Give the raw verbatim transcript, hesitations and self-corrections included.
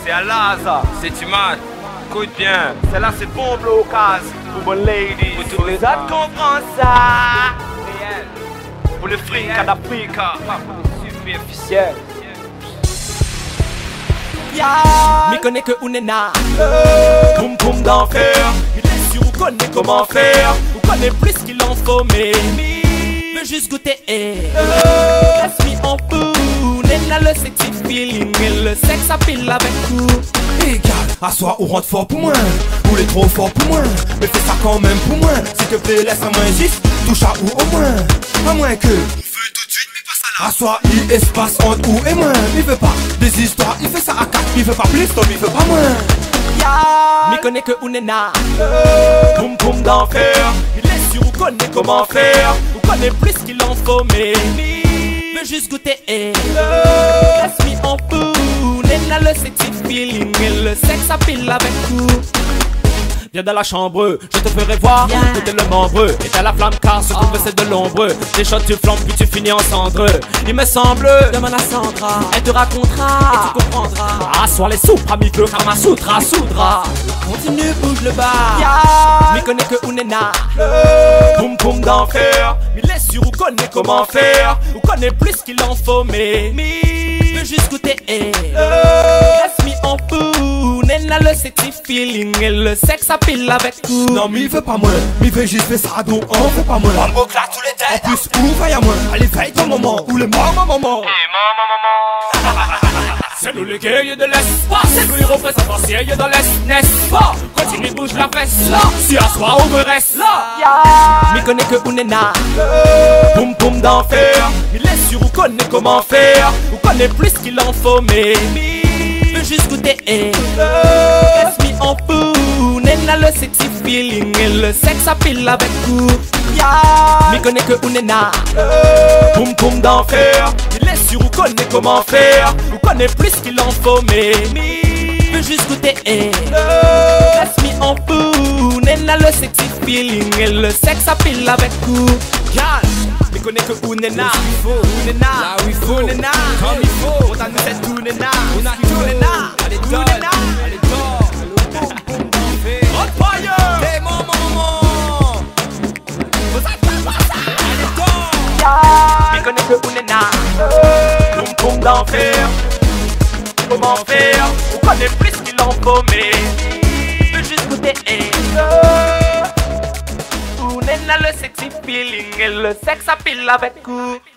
C'est Alaza, c'est Timat. Écoute bien, celle-là c'est bon blocage pour bonne lady. Pour tous les autres comprennent ça. Réel. Pour le fric à l'Africa, pas pour le superficiel. Mi connaît que Ounena, Boum boum d'enfer. mi laisse sur ou connaît comment faire. Ou connaît plus qu'il en faut, mais mi veut juste goûter. Laisse mi en fou. Nena le sexy feeling et le sexe à pile avec tout. Égal, assois ou rentre fort pour moi. Ou les trop fort pour moi. Mais fais ça quand même pour moi. S'il te plaît, laisse un moins juste. Touche à ou au moins. À moins que. On veut tout de suite, mais pas ça là. Assois, il espace entre ou et moi. Il veut pas des histoires, il fait ça à quatre. Il veut pas plus, Tom, il veut pas moins. Mi connaît que Ounena, Boum boum d'enfer. mi laisse sur ou connaît comment faire. Ou connaît plus qu'il en faut, mais mi veut juste goûter. Laisse mi en fou. Nena le sexy feeling et le sexe à pile avec tout. Viens dans la chambre, je te ferai voir que t'es le membre et t'as la flamme car ce qu'on veut c'est de l'ombre. Des shots tu flambes puis tu finis en cendres. Il me semble, demande à Sandra, elle te racontera et tu comprendras. Assois les soupes, ami feu, Kama Sutra, Soudra. Continue, bouge le bas. Mi connaît que Ounena, Boum boum d'enfer. mi laisse sur ou connaît comment faire. Ou connaît plus qu'il en faut, mais mi veut juste goûter. Laisse mi en fou. Nena le sexy feeling et le sexe à pile avec tout. Non, mais il veut pas moins. Mais il veut juste faire ça, donc on fait pas moins. On boucle tous les têtes. En plus, où va y'a moins. Allez, veille ton moment. Ou le maman, maman. Et maman, maman. C'est nous les guerriers de l'Est. C'est nous les représentants sièges dans l'Est, n'est-ce pas? Continue, bouge la fesse. Là, si à soi on me reste. Là, mi connaît que Ounena, Boum boum d'enfer. mi laisse sur ou connaît comment faire. Ou connaît plus qu'il en faut, mais mi veut juste goûter. Laisse mi en fou. Nena le sexy feeling et le sexe à pile avec tout. Mi connaît que Ounena, Boum boum d'enfer. mi laisse sur ou connaît comment faire. Ou connaît plus qu'il en faut, mais mi veut juste goûter. Laisse mi en fou. Nena le sexy feeling et le sexe à pile avec tout. Gal, mi connaît que Ounena, Ounena, Là où il faut, Ounena, comme il faut. on t'a mis cette Ounena, On a Ounena, Allez, dors. Ounena. Allez, dors. Hot fire. Hey, maman, maman. Allez, dors. Mi connaît que Ounena, Boum boum d'enfer. comment faire. On connaît plus qu'il en faut, mais veut juste goûter. Ounena le sexy feeling et le sexe à pile avec coup.